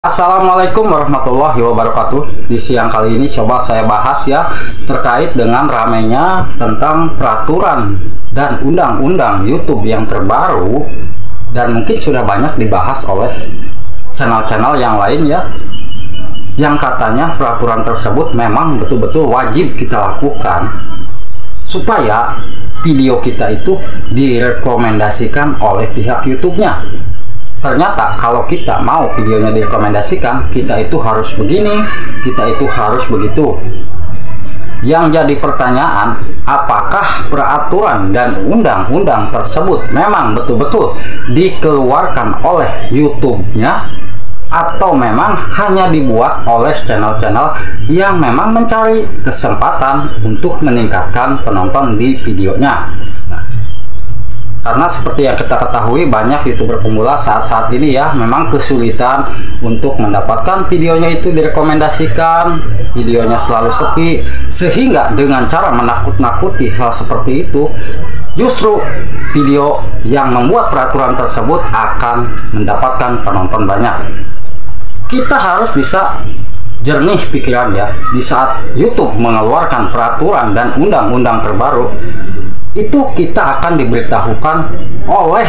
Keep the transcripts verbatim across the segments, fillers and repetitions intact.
Assalamualaikum warahmatullahi wabarakatuh. Di siang kali ini coba saya bahas ya terkait dengan ramainya tentang peraturan dan undang-undang YouTube yang terbaru dan mungkin sudah banyak dibahas oleh channel-channel yang lain ya, yang katanya peraturan tersebut memang betul-betul wajib kita lakukan supaya video kita itu direkomendasikan oleh pihak YouTube-nya. Ternyata kalau kita mau videonya direkomendasikan, kita itu harus begini, kita itu harus begitu. Yang jadi pertanyaan, apakah peraturan dan undang-undang tersebut memang betul-betul dikeluarkan oleh YouTube-nya, atau memang hanya dibuat oleh channel-channel yang memang mencari kesempatan untuk meningkatkan penonton di videonya. Karena seperti yang kita ketahui, banyak YouTuber pemula saat-saat ini ya memang kesulitan untuk mendapatkan videonya itu direkomendasikan, videonya selalu sepi, sehingga dengan cara menakut-nakuti hal seperti itu, justru video yang membuat peraturan tersebut akan mendapatkan penonton banyak. Kita harus bisa jernih pikiran ya, di saat YouTube mengeluarkan peraturan dan undang-undang terbaru, itu kita akan diberitahukan oleh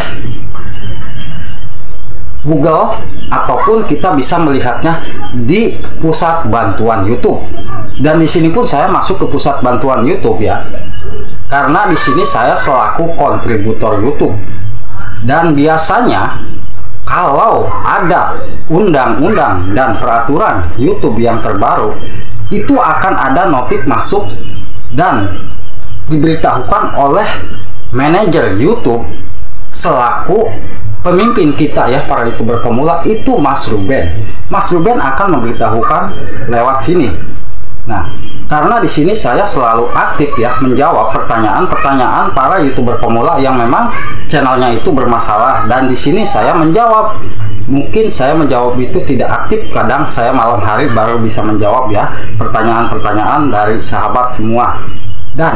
Google ataupun kita bisa melihatnya di pusat bantuan YouTube. Dan di sini pun saya masuk ke pusat bantuan YouTube ya, karena di sini saya selaku kontributor YouTube. Dan biasanya kalau ada undang-undang dan peraturan YouTube yang terbaru, itu akan ada notif masuk dan diberitahukan oleh manajer YouTube selaku pemimpin kita ya, para YouTuber pemula, itu Mas Ruben. Mas Ruben akan memberitahukan lewat sini. Nah, karena di sini saya selalu aktif ya menjawab pertanyaan-pertanyaan para YouTuber pemula yang memang channelnya itu bermasalah, dan di sini saya menjawab. Mungkin saya menjawab itu tidak aktif, kadang saya malam hari baru bisa menjawab ya pertanyaan-pertanyaan dari sahabat semua. Dan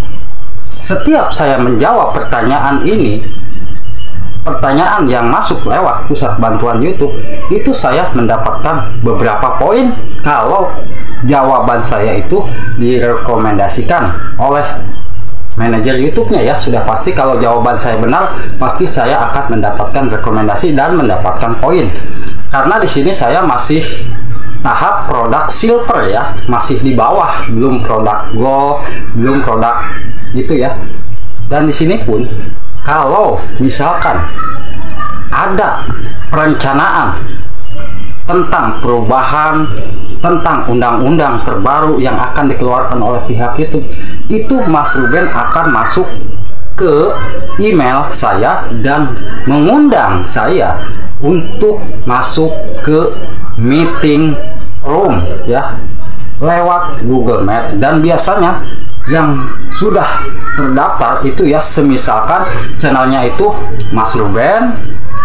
setiap saya menjawab pertanyaan ini, pertanyaan yang masuk lewat pusat bantuan YouTube, itu saya mendapatkan beberapa poin kalau jawaban saya itu direkomendasikan oleh manajer YouTube-nya ya. Sudah pasti kalau jawaban saya benar, pasti saya akan mendapatkan rekomendasi dan mendapatkan poin. Karena di sini saya masih tahap produk silver ya, masih di bawah, belum produk gold, belum produk itu ya. Dan di sini pun kalau misalkan ada perencanaan tentang perubahan, tentang undang-undang terbaru yang akan dikeluarkan oleh pihak YouTube, itu Mas Ruben akan masuk ke email saya dan mengundang saya untuk masuk ke meeting room ya lewat Google Meet. Dan biasanya yang sudah terdaftar itu ya, semisalkan channelnya itu Mas Ruben,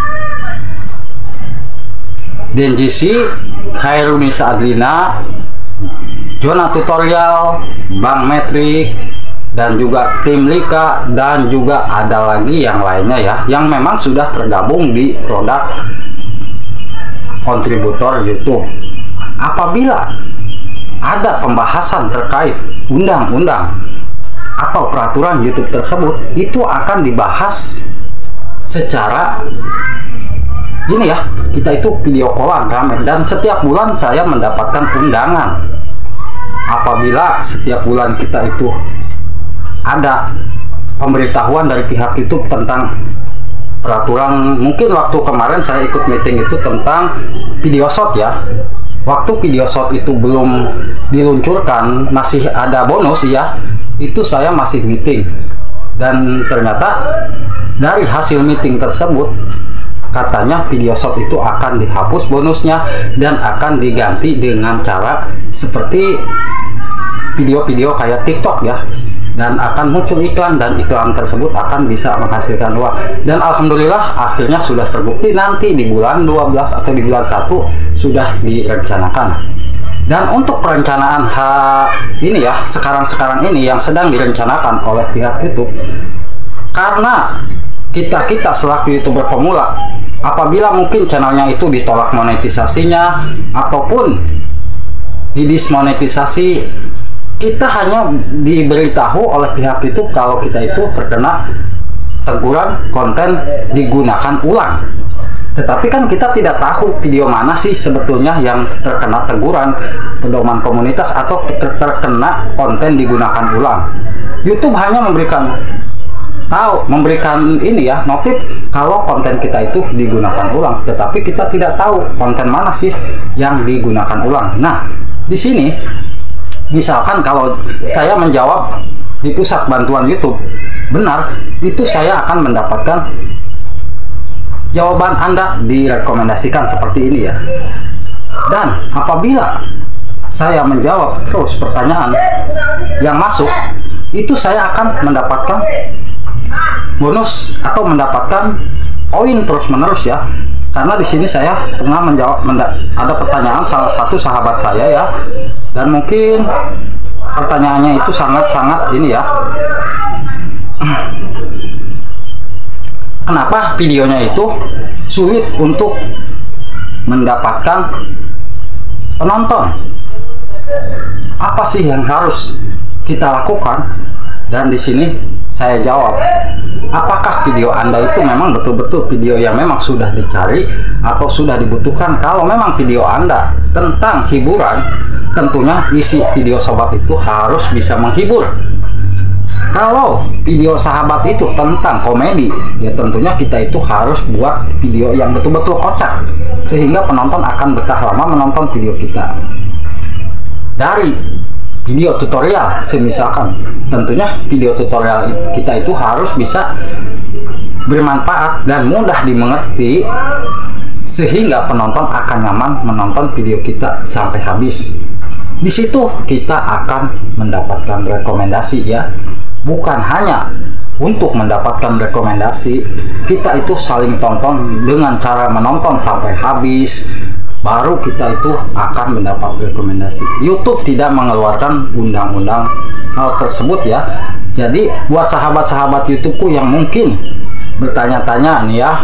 Denjisi, Khairunisa Adlina, Jona Tutorial, Bang Metrik, dan juga tim Lika, dan juga ada lagi yang lainnya ya, yang memang sudah tergabung di produk kontributor YouTube. Apabila ada pembahasan terkait undang-undang atau peraturan YouTube tersebut, itu akan dibahas secara ini ya, kita itu video callan rame, dan setiap bulan saya mendapatkan undangan. Apabila setiap bulan kita itu ada pemberitahuan dari pihak YouTube tentang peraturan, mungkin waktu kemarin saya ikut meeting itu tentang video shot ya. Waktu video shot itu belum diluncurkan, masih ada bonus ya, itu saya masih meeting. Dan ternyata dari hasil meeting tersebut, katanya video shot itu akan dihapus bonusnya dan akan diganti dengan cara seperti video-video kayak TikTok ya, dan akan muncul iklan, dan iklan tersebut akan bisa menghasilkan uang. Dan alhamdulillah akhirnya sudah terbukti, nanti di bulan dua belas atau di bulan satu sudah direncanakan. Dan untuk perencanaan ha ini ya, sekarang-sekarang ini yang sedang direncanakan oleh pihak YouTube, karena kita-kita selaku YouTuber pemula apabila mungkin channelnya itu ditolak monetisasinya ataupun didismonetisasi, kita hanya diberitahu oleh pihak itu kalau kita itu terkena teguran konten digunakan ulang. Tetapi kan kita tidak tahu video mana sih sebetulnya yang terkena teguran pedoman komunitas atau terkena konten digunakan ulang. YouTube hanya memberikan tahu, memberikan ini ya, notif kalau konten kita itu digunakan ulang, tetapi kita tidak tahu konten mana sih yang digunakan ulang. Nah, di sini misalkan kalau saya menjawab di pusat bantuan YouTube benar, itu saya akan mendapatkan jawaban Anda direkomendasikan seperti ini ya. Dan apabila saya menjawab terus pertanyaan yang masuk, itu saya akan mendapatkan bonus atau mendapatkan poin terus menerus ya. Karena di sini saya pernah menjawab ada pertanyaan salah satu sahabat saya ya, dan mungkin pertanyaannya itu sangat-sangat ini ya, kenapa videonya itu sulit untuk mendapatkan penonton, apa sih yang harus kita lakukan? Dan di sini saya jawab, apakah video Anda itu memang betul-betul video yang memang sudah dicari atau sudah dibutuhkan? Kalau memang video Anda tentang hiburan, tentunya isi video sobat itu harus bisa menghibur. Kalau video sahabat itu tentang komedi, ya tentunya kita itu harus buat video yang betul-betul kocak, sehingga penonton akan betah lama menonton video kita. Dari video tutorial semisalkan, tentunya video tutorial kita itu harus bisa bermanfaat dan mudah dimengerti, sehingga penonton akan nyaman menonton video kita sampai habis. Di situ kita akan mendapatkan rekomendasi ya. Bukan hanya untuk mendapatkan rekomendasi, kita itu saling tonton dengan cara menonton sampai habis, baru kita itu akan mendapat rekomendasi. YouTube tidak mengeluarkan undang-undang hal tersebut ya. Jadi buat sahabat-sahabat YouTubeku yang mungkin bertanya-tanya nih ya,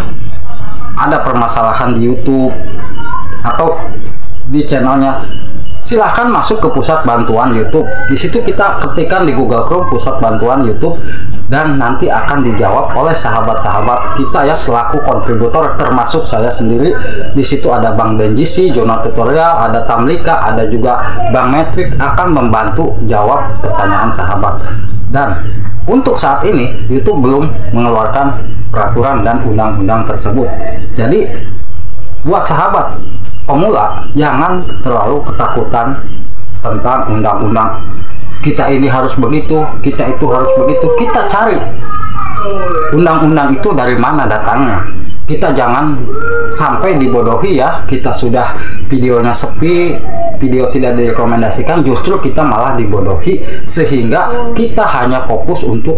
ada permasalahan di YouTube atau di channelnya, silahkan masuk ke pusat bantuan YouTube. Di situ kita ketikkan di Google Chrome pusat bantuan YouTube, dan nanti akan dijawab oleh sahabat-sahabat kita ya, selaku kontributor termasuk saya sendiri. Di situ ada Bang Benjisi, Jono Tutorial, ada Tamlika, ada juga Bang Metrik akan membantu jawab pertanyaan sahabat. Dan untuk saat ini YouTube belum mengeluarkan peraturan dan undang-undang tersebut. Jadi buat sahabat pemula jangan terlalu ketakutan tentang undang-undang. Kita ini harus begitu, kita itu harus begitu. Kita cari undang-undang itu dari mana datangnya. Kita jangan sampai dibodohi ya. Kita sudah videonya sepi, video tidak direkomendasikan, justru kita malah dibodohi, sehingga kita hanya fokus untuk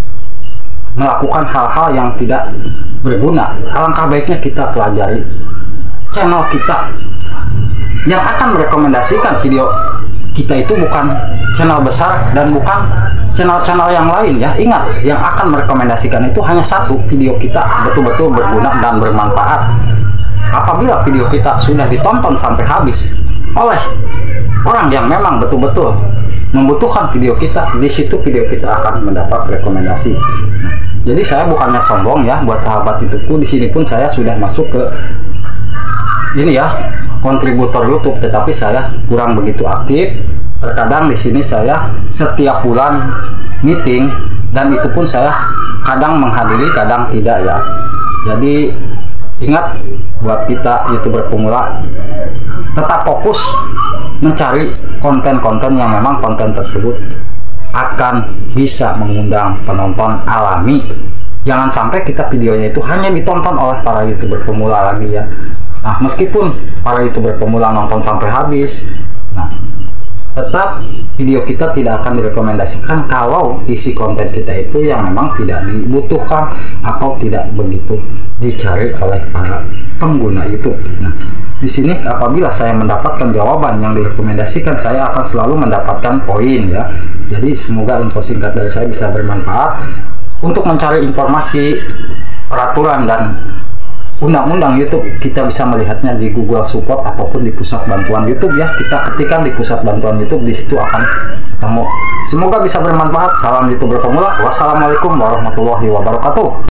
melakukan hal-hal yang tidak berguna. Alangkah baiknya kita pelajari channel kita yang akan merekomendasikan video kita itu bukan channel besar dan bukan channel-channel yang lain ya. Ingat, yang akan merekomendasikan itu hanya satu, video kita betul-betul berguna dan bermanfaat. Apabila video kita sudah ditonton sampai habis oleh orang yang memang betul-betul membutuhkan video kita, di situ video kita akan mendapat rekomendasi. Jadi saya bukannya sombong ya buat sahabat YouTubeku, di sini pun saya sudah masuk ke ini ya, kontributor YouTube, tetapi saya kurang begitu aktif. Terkadang di sini saya setiap bulan meeting, dan itu pun saya kadang menghadiri, kadang tidak ya. Jadi ingat, buat kita YouTuber pemula tetap fokus mencari konten-konten yang memang konten tersebut akan bisa mengundang penonton alami. Jangan sampai kita videonya itu hanya ditonton oleh para YouTuber pemula lagi ya. Nah, meskipun para YouTuber pemula nonton sampai habis, nah tetap video kita tidak akan direkomendasikan kalau isi konten kita itu yang memang tidak dibutuhkan atau tidak begitu dicari oleh para pengguna YouTube. Nah, di sini apabila saya mendapatkan jawaban yang direkomendasikan, saya akan selalu mendapatkan poin ya. Jadi semoga info singkat dari saya bisa bermanfaat untuk mencari informasi, peraturan, dan undang-undang YouTube, kita bisa melihatnya di Google Support ataupun di pusat bantuan YouTube ya. Kita ketikkan di pusat bantuan YouTube, di situ akan ketemu. Semoga bisa bermanfaat. Salam YouTuber pemula. Wassalamualaikum warahmatullahi wabarakatuh.